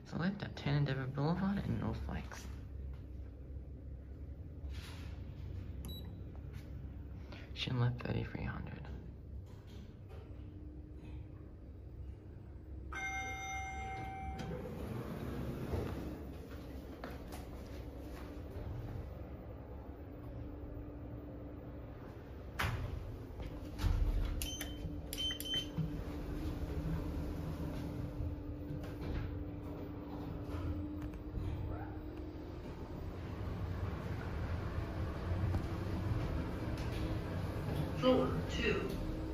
Select at 10 Endeavour Boulevard in North Lakes. Schindler 3300. Floor 2.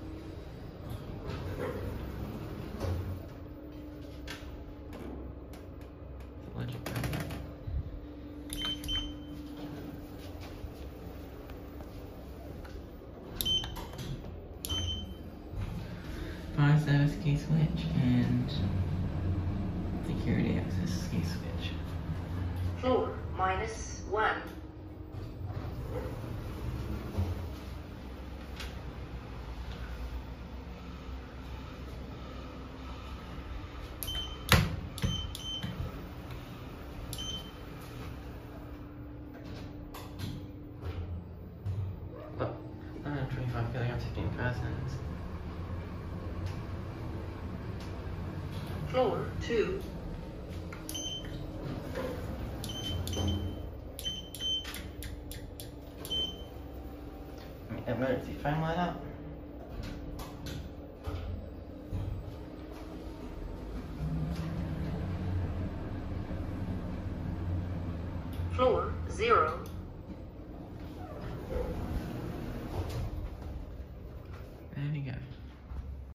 Fire service key switch and security access key switch. Floor -1. But 125 kilograms, 15 persons. Floor 2. Emergency phone light up. Floor 0.